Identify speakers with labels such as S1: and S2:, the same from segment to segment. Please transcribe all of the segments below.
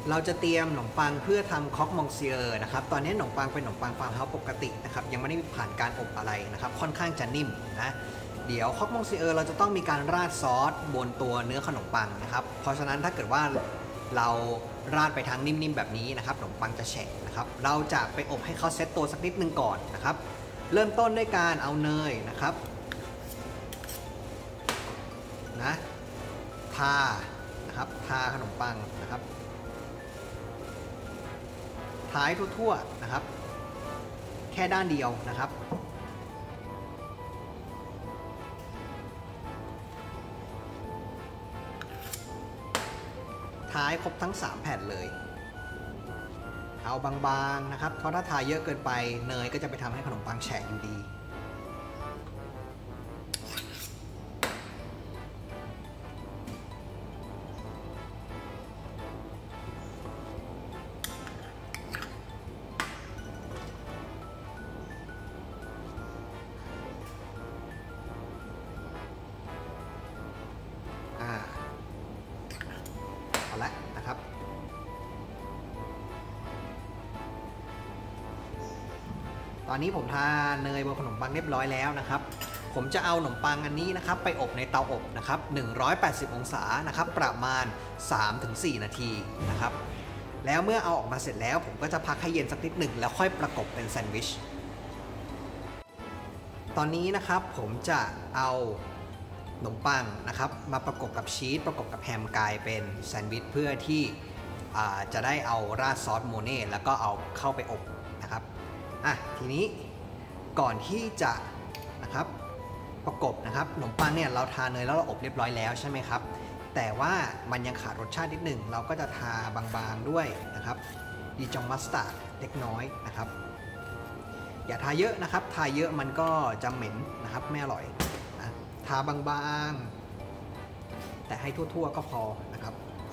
S1: เราจะเตรียมขนมปังเพื่อทำค็อกมองเซียร์นะครับตอนนี้ขนมปังเป็นขนมปังฟาร์มเฮาส์ปกตินะครับยังไม่ได้ผ่านการอบอะไรนะครับค่อนข้างจะนิ่มนะเดี๋ยวค็อกมองเซียร์เราจะต้องมีการราดซอสบนตัวเนื้อขนมปังนะครับเพราะฉะนั้นถ้าเกิดว่าเราราดไปทางนิ่มๆแบบนี้นะครับขนมปังจะแฉะนะครับเราจะไปอบให้เขาเซตตัวสักนิดนึงก่อนนะครับเริ่มต้นด้วยการเอาเนยนะครับนะทานะครับทาขนมปังนะครับทาให้ทั่วๆนะครับแค่ด้านเดียวนะครับทาให้ครบทั้ง3แผ่นเลยเอาบางๆนะครับเพราะถ้าทาเยอะเกินไปเนยก็จะไปทำให้ขนมปังแฉะอยู่ดีเอาละนะครับตอนนี้ผมทาเนยบนขนมปังเรียบร้อยแล้วนะครับผมจะเอาขนมปังอันนี้นะครับไปอบในเตาอบนะครับ180องศานะครับประมาณ 3-4 นาทีนะครับแล้วเมื่อเอาออกมาเสร็จแล้วผมก็จะพักให้เย็นสักนิดหนึ่งแล้วค่อยประกบเป็นแซนด์วิชตอนนี้นะครับผมจะเอาขนมปังนะครับมาประกบกับชีสประกบกับแฮมกลายเป็นแซนด์วิชเพื่อที่จะได้เอาราดซอสโมเน่แล้วก็เอาเข้าไปอบนะครับทีนี้ก่อนที่จะนะครับประกบนะครับขนมปังเนี่ยเราทาเนยแล้วเราอบเรียบร้อยแล้วใช่ไหมครับแต่ว่ามันยังขาดรสชาตินิดหนึ่งเราก็จะทาบางๆด้วยนะครับดิจองมัสตาร์ดเล็กน้อยนะครับอย่าทาเยอะนะครับทาเยอะมันก็จะเหม็นนะครับไม่อร่อยนะทาบางๆแต่ให้ทั่วๆก็พอนะครับ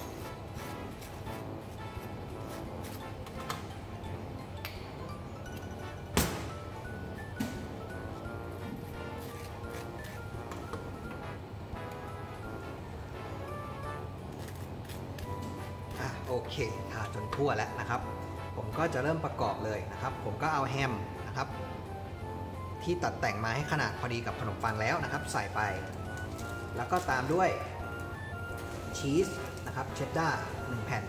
S1: โอเคทาจนทั่วแล้วนะครับผมก็จะเริ่มประกอบเลยนะครับผมก็เอาแฮมนะครับที่ตัดแต่งมาให้ขนาดพอดีกับขนมปังแล้วนะครับใส่ไปแล้วก็ตามด้วยชีสนะครับเชดดาร์1แผ่น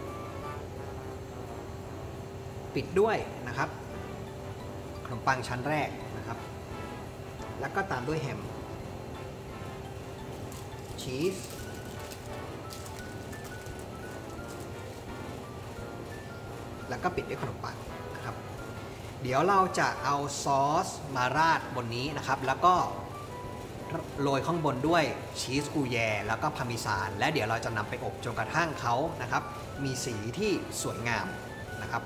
S1: ปิดด้วยนะครับขนมปังชั้นแรกนะครับแล้วก็ตามด้วยแฮมชีสแล้วก็ปิดด้วยขนมปังนะครับเดี๋ยวเราจะเอาซอสมาราดบนนี้นะครับแล้วก็โรยข้างบนด้วยชีสกูแยแล้วก็พาร์เมซานและเดี๋ยวเราจะนำไปอบจนกระทั่งเขานะครับมีสีที่สวยงามนะครับ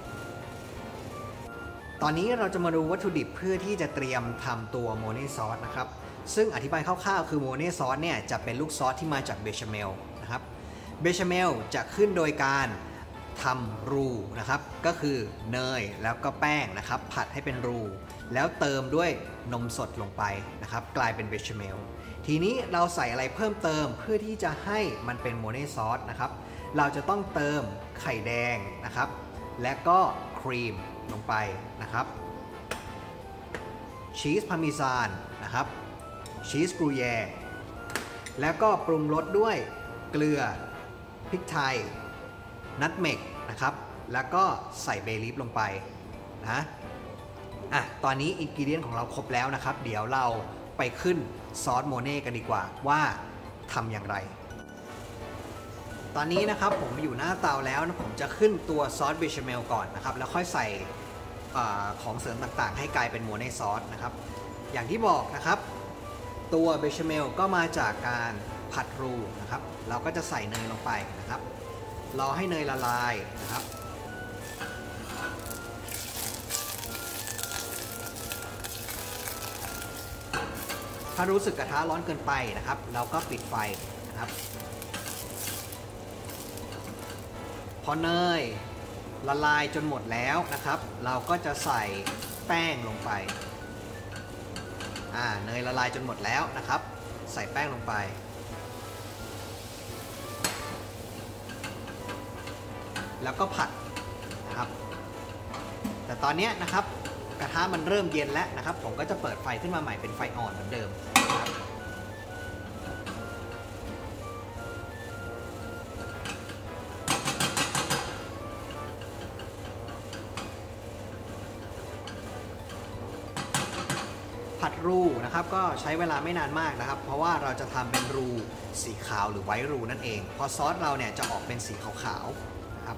S1: ตอนนี้เราจะมาดูวัตถุดิบเพื่อที่จะเตรียมทำตัวโมเน่ซอสนะครับซึ่งอธิบายคร่าวๆคือโมเน่ซอสเนี่ยจะเป็นลูกซอสที่มาจากเบชาเมลนะครับเบชาเมลจะขึ้นโดยการทำรูนะครับก็คือเนยแล้วก็แป้งนะครับผัดให้เป็นรูแล้วเติมด้วยนมสดลงไปนะครับกลายเป็นเบชาเมลทีนี้เราใส่อะไรเพิ่มเติมเพื่อที่จะให้มันเป็นโมเน่ซอสนะครับเราจะต้องเติมไข่แดงนะครับและก็ครีมลงไปนะครับชีสพาร์เมซานนะครับชีสกรูแยร์แล้วก็ปรุงรสด้วยเกลือพริกไทยนัทเมกนะครับแล้วก็ใส่เบย์ลีฟลงไปนะตอนนี้อินกิเดียนของเราครบแล้วนะครับเดี๋ยวเราไปขึ้นซอสโมเน่กันดีกว่าว่าทำอย่างไรตอนนี้นะครับผมอยู่หน้าเตาแล้วนะผมจะขึ้นตัวซอสเบชาเมลก่อนนะครับแล้วค่อยใส่ของเสริมต่างๆให้กลายเป็นโมเน่ซอสนะครับอย่างที่บอกนะครับตัวเบชาเมลก็มาจากการผัดรูนะครับเราก็จะใส่เนยลงไปนะครับรอให้เนยละลายนะครับถ้ารู้สึกกระทะร้อนเกินไปนะครับเราก็ปิดไฟนะครับพอเนยละลายจนหมดแล้วนะครับเราก็จะใส่แป้งลงไปเนยละลายจนหมดแล้วนะครับใส่แป้งลงไปแล้วก็ผัดนะครับแต่ตอนนี้นะครับกระทะมันเริ่มเย็นแล้วนะครับผมก็จะเปิดไฟขึ้นมาใหม่เป็นไฟอ่อนเหมือนเดิมนะครับผัดรูนะครับก็ใช้เวลาไม่นานมากนะครับเพราะว่าเราจะทำเป็นรูสีขาวหรือไวท์รูนั่นเองพอซอสเราเนี่ยจะออกเป็นสีขาวๆนะครับ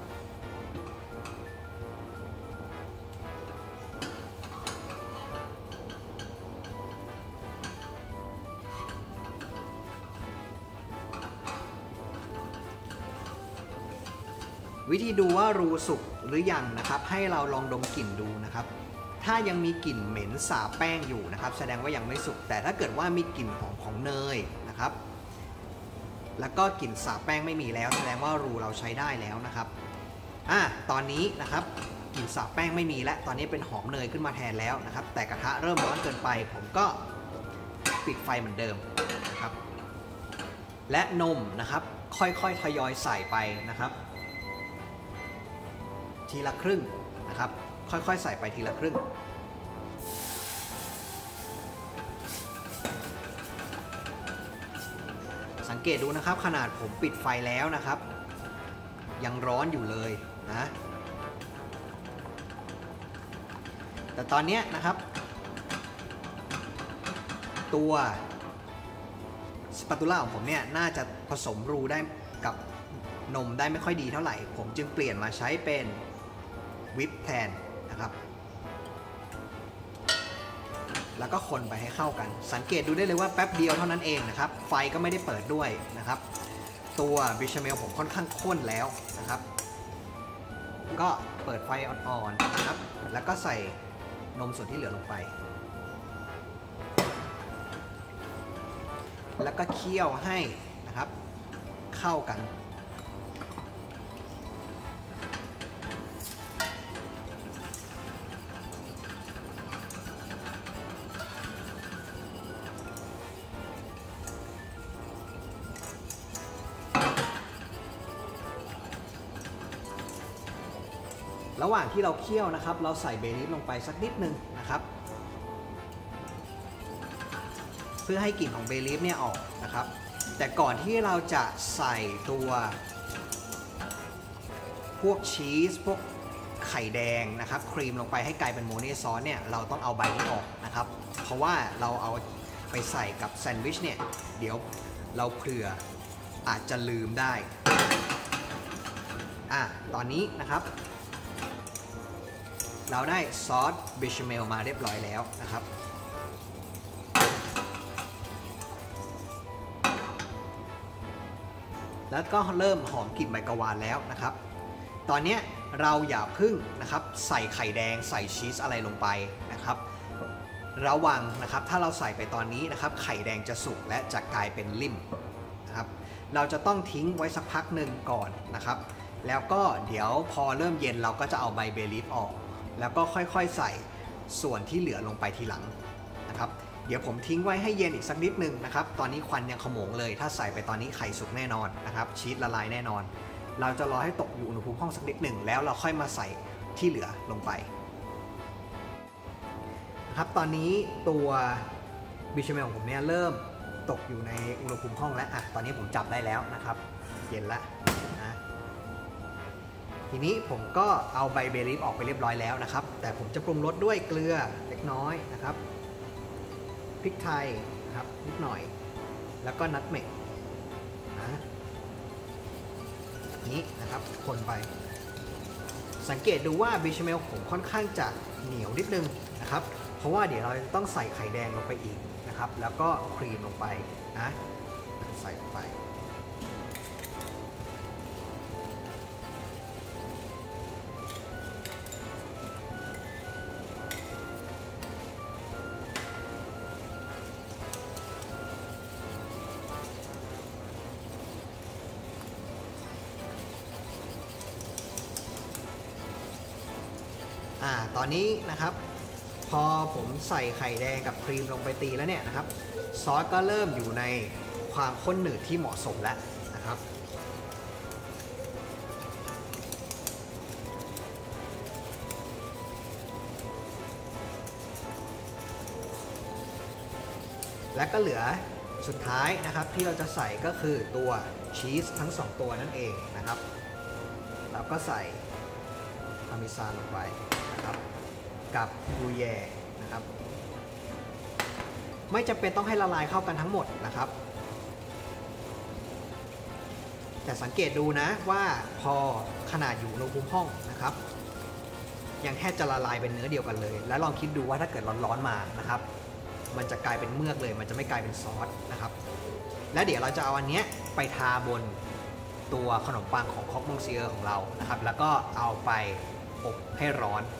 S1: วิธีดูว่ารูสุกหรือยังนะครับให้เราลองดมกลิ่นดูนะครับถ้ายังมีกลิ่นเหม็นสาบแป้งอยู่นะครับแสดงว่ายังไม่สุกแต่ถ้าเกิดว่ามีกลิ่นหอมของเนยนะครับแล้วก็กลิ่นสาบแป้งไม่มีแล้วแสดงว่ารูเราใช้ได้แล้วนะครับตอนนี้นะครับกลิ่นสาบแป้งไม่มีแล้วตอนนี้เป็นหอมเนยขึ้นมาแทนแล้วนะครับแต่กระทะเริ่มร้อนเกินไปผมก็ปิดไฟเหมือนเดิมนะครับและนมนะครับค่อยๆทยอยใส่ไปนะครับทีละครึ่งนะครับค่อยๆใส่ไปทีละครึ่งสังเกตดูนะครับขนาดผมปิดไฟแล้วนะครับยังร้อนอยู่เลยนะแต่ตอนนี้นะครับตัวสปาตูล่าของผมเนี่ยน่าจะผสมรูได้กับนมได้ไม่ค่อยดีเท่าไหร่ผมจึงเปลี่ยนมาใช้เป็นวิปแทนนะครับแล้วก็คนไปให้เข้ากันสังเกตดูได้เลยว่าแป๊บเดียวเท่านั้นเองนะครับไฟก็ไม่ได้เปิดด้วยนะครับตัวบิชาเมลผมค่อนข้างข้นแล้วนะครับก็เปิดไฟอ่อนๆนะครับแล้วก็ใส่นมส่วนที่เหลือลงไปแล้วก็เคี่ยวให้นะครับเข้ากันระหว่างที่เราเคี่ยวนะครับเราใส่เบลีฟลงไปสักนิดนึงนะครับเพื่อให้กลิ่นของเบลีฟเนี่ยออกนะครับแต่ก่อนที่เราจะใส่ตัวพวกชีสพวกไข่แดงนะครับครีมลงไปให้กลายเป็นโมเน่ซอสเนี่ยเราต้องเอาใบนี้ออกนะครับเพราะว่าเราเอาไปใส่กับแซนด์วิชเนี่ยเดี๋ยวเราเผื่ออาจจะลืมได้ตอนนี้นะครับเราได้ซอสเบชาเมลมาเรียบร้อยแล้วนะครับแล้วก็เริ่มหอมกลิ่นใบกะวานแล้วนะครับตอนนี้เราอย่าพึ่งนะครับใส่ไข่แดงใส่ชีสอะไรลงไปนะครับระวังนะครับถ้าเราใส่ไปตอนนี้นะครับไข่แดงจะสุกและจะกลายเป็นลิ่มนะครับเราจะต้องทิ้งไว้สักพักหนึ่งก่อนนะครับแล้วก็เดี๋ยวพอเริ่มเย็นเราก็จะเอาใบเบลีฟออกแล้วก็ค่อยๆใส่ส่วนที่เหลือลงไปทีหลังนะครับเดี๋ยวผมทิ้งไว้ให้เย็นอีกสักนิดนึงนะครับตอนนี้ควันยังขโมงเลยถ้าใส่ไปตอนนี้ไข่สุกแน่นอนนะครับชีสละลายแน่นอนเราจะรอให้ตกอยู่อุณหภูมิห้องสักนิดหนึ่งแล้วเราค่อยมาใส่ที่เหลือลงไปนะครับตอนนี้ตัวบิชาเมลของผมเนี่ยเริ่มตกอยู่ในอุณหภูมิห้องแล้วตอนนี้ผมจับได้แล้วนะครับเย็นแล้วนะทีนี้ผมก็เอาใบเบลีฟออกไปเรียบร้อยแล้วนะครับแต่ผมจะปรุงรสด้วยเกลือเล็กน้อยนะครับพริกไทยนะครับนิดหน่อยแล้วก็นัทเมกนี้นะครับคนไปสังเกตดูว่าบิชาเมลผมค่อนข้างจะเหนียวนิดนึงนะครับเพราะว่าเดี๋ยวเราจะต้องใส่ไข่แดงลงไปอีกนะครับแล้วก็ครีมลงไปนะใส่ลงไปตอนนี้นะครับพอผมใส่ไข่แดงกับครีมลงไปตีแล้วเนี่ยนะครับซอสก็เริ่มอยู่ในความข้นหนืดที่เหมาะสมแล้วนะครับและก็เหลือสุดท้ายนะครับที่เราจะใส่ก็คือตัวชีสทั้ง2ตัวนั่นเองนะครับแล้วก็ใส่พาร์เมซานลงไปนะครับกับกรูแยร์นะครับไม่จำเป็นต้องให้ละลายเข้ากันทั้งหมดนะครับแต่สังเกตดูนะว่าพอขนาดอยู่อุณหภูมิห้องนะครับยังแทบจะละลายเป็นเนื้อเดียวกันเลยแล้วลองคิดดูว่าถ้าเกิดร้อนๆมานะครับมันจะกลายเป็นเมือกเลยมันจะไม่กลายเป็นซอสนะครับและเดี๋ยวเราจะเอาอันเนี้ยไปทาบนตัวขนมปังของคอกมงเซียของเรานะครับแล้วก็เอาไปอบให้ร้อน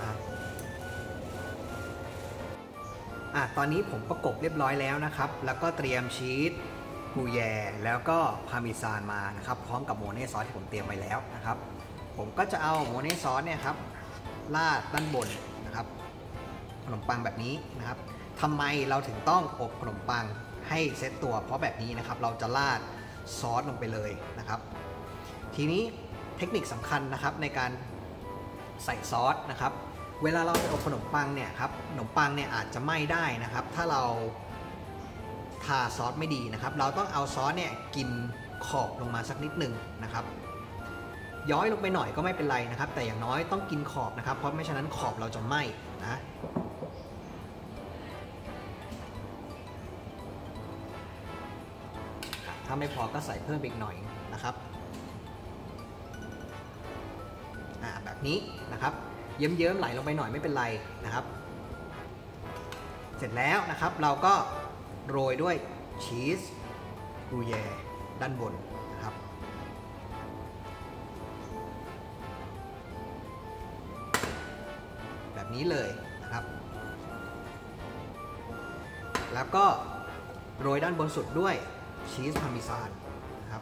S1: นะตอนนี้ผมประกบเรียบร้อยแล้วนะครับแล้วก็เตรียมชีสกรูแยร์แล้วก็พาร์เมซานมานะครับพร้อมกับโมเน่ซอสที่ผมเตรียมไว้แล้วนะครับผมก็จะเอาโมเน่ซอสเนี่ยครับราดด้านบนนะครับขนมปังแบบนี้นะครับทำไมเราถึงต้องอบขนมปังให้เซตตัวเพราะแบบนี้นะครับเราจะราดซอสลงไปเลยนะครับทีนี้เทคนิคสำคัญนะครับในการใส่ซอสนะครับเวลาเราไปอบขนมปังเนี่ยครับขนมปังเนี่ยอาจจะไหม้ได้นะครับถ้าเราทาซอสไม่ดีนะครับเราต้องเอาซอสเนี่ยกินขอบลงมาสักนิดหนึ่งนะครับย้อยลงไปหน่อยก็ไม่เป็นไรนะครับแต่อย่างน้อยต้องกินขอบนะครับเพราะไม่ฉะนั้นขอบเราจะไหม้นะถ้าไม่พอก็ใส่เพิ่มอีกหน่อยนะครับแบบนี้นะครับเยิ้มๆไหลลงไปหน่อยไม่เป็นไรนะครับเสร็จแล้วนะครับเราก็โรยด้วยชีสกรูแยร์ด้านบนนะครับแบบนี้เลยนะครับแล้วก็โรยด้านบนสุดด้วยชีสพาร์เมซานนะครับ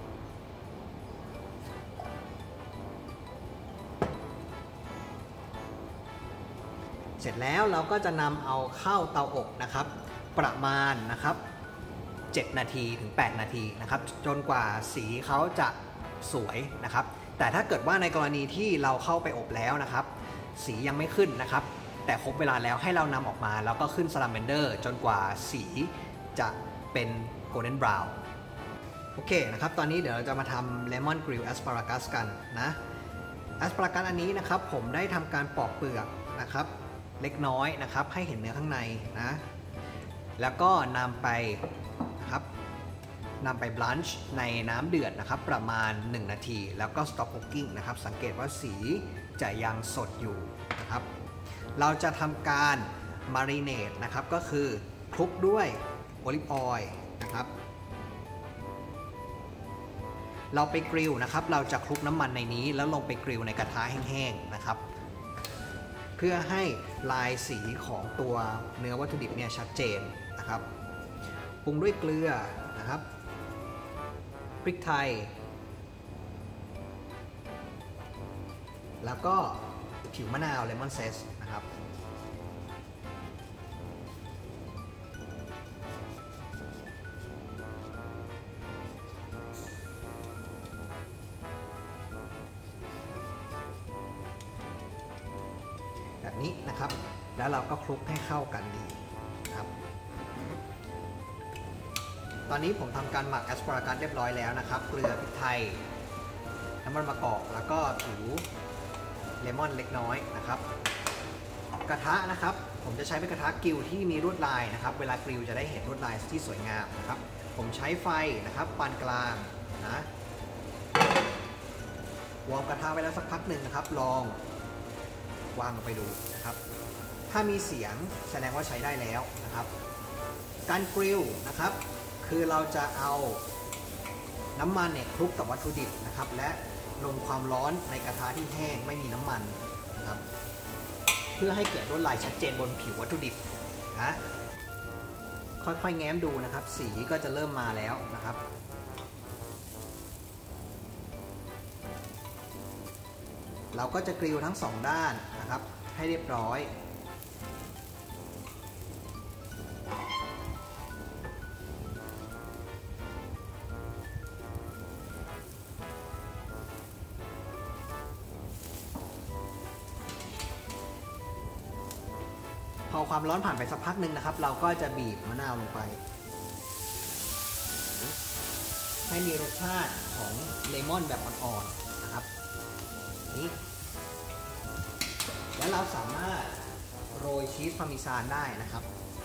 S1: เสร็จแล้วเราก็จะนำเอาเข้าเตาอบนะครับประมาณนะครับ7 นาทีถึง 8 นาทีนะครับจนกว่าสีเขาจะสวยนะครับแต่ถ้าเกิดว่าในกรณีที่เราเข้าไปอบแล้วนะครับสียังไม่ขึ้นนะครับแต่ครบเวลาแล้วให้เรานำออกมาแล้วก็ขึ้นซาลาเมนเดอร์จนกว่าสีจะเป็นโกลเด้นบราวน์โอเคนะครับตอนนี้เดี๋ยวเราจะมาทำเลมอนกริลแอสพารากัสกันนะแอสพารากัสอันนี้นะครับผมได้ทำการปอกเปลือกนะครับเล็กน้อยนะครับให้เห็นเนื้อข้างในนะแล้วก็นำไปนะครับบลันช์ในน้ำเดือดนะครับประมาณ1 นาทีแล้วก็ stop cooking นะครับสังเกตว่าสีจะยังสดอยู่นะครับเราจะทำการ marinate นะครับก็คือคลุกด้วยโอลิฟออยล์นะครับเราไปกริลนะครับเราจะคลุกน้ำมันในนี้แล้วลงไปกริลในกระทะแห้งๆนะครับเพื่อให้ลายสีของตัวเนื้อวัตถุดิบเนี่ยชัดเจนนะครับปรุงด้วยเกลือนะครับพริกไทยแล้วก็ผิวมะนาวเลมอนเซสนะครับแบบนี้นะครับแล้วเราก็คลุกให้เข้ากันดีครับตอนนี้ผมทำการหมักแอสพารากัสเรียบร้อยแล้วนะครับเกลือพริกไทยน้ำมันมะกอกแล้วก็ผิวเลมอนเล็กน้อยนะครับกระทะนะครับผมจะใช้เป็นกระทะกริลที่มีลวดลายนะครับเวลากริลจะได้เห็นลวดลายที่สวยงามนะครับผมใช้ไฟนะครับปานกลางนะวอร์มกระทะไว้แล้วสักพักหนึ่งนะครับลองวางลงไปดูนะครับถ้ามีเสียงแสดงว่าใช้ได้แล้วนะครับการกริลนะครับคือเราจะเอาน้ำมันเนี่ยคลุกกับวัตถุดิบนะครับและลงความร้อนในกระทะที่แห้งไม่มีน้ำมันนะครับเพื่อให้เกิดลวดลายชัดเจนบนผิววัตถุดิบนะค่อยๆแง้มดูนะครับสีก็จะเริ่มมาแล้วนะครับเราก็จะกริลทั้ง2 ด้านนะครับให้เรียบร้อยพอความร้อนผ่านไปสักพักหนึ่งนะครับเราก็จะบีบมะนาวลงไปให้มีรสชาติของเลมอนแบบอ่อนๆนะครับนี่แล้วเราสามารถโรยชีสพาร์เมซานได้นะครับ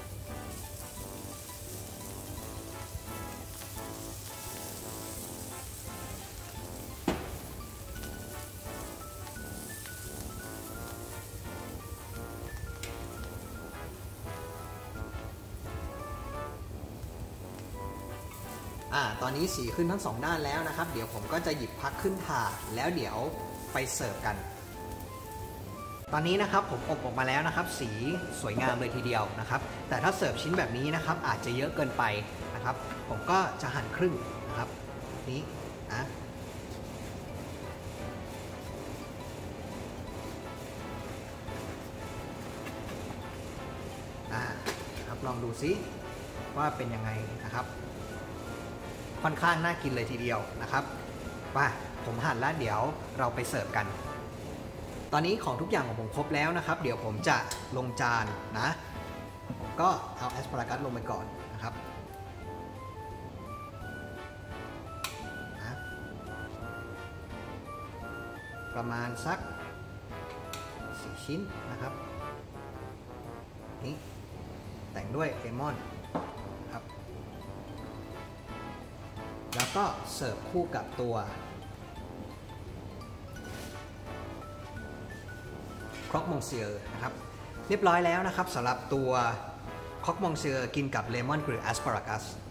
S1: ตอนนี้สีขึ้นทั้ง2ด้านแล้วนะครับเดี๋ยวผมก็จะหยิบพักขึ้นถาดแล้วเดี๋ยวไปเสิร์ฟกันตอนนี้นะครับผมอบออกมาแล้วนะครับสีสวยงามเลยทีเดียวนะครับแต่ถ้าเสิร์ฟชิ้นแบบนี้นะครับอาจจะเยอะเกินไปนะครับผมก็จะหั่นครึ่งนะครับนี้ครับลองดูซิว่าเป็นยังไงนะครับค่อนข้างน่ากินเลยทีเดียวนะครับว่าผมหั่นแล้วเดี๋ยวเราไปเสิร์ฟกันตอนนี้ของทุกอย่างของผมครบแล้วนะครับเดี๋ยวผมจะลงจานนะผมก็เอาแอสพารากัสลงไปก่อนนะครับประมาณสัก4ชิ้นนะครับนี่แต่งด้วยเลมอนครับแล้วก็เสิร์ฟคู่กับตัวครอกมองเซียร์นะครับเรียบร้อยแล้วนะครับสำหรับตัวครอกมองเซียร์กินกับเลมอนกรือแอสพารากัส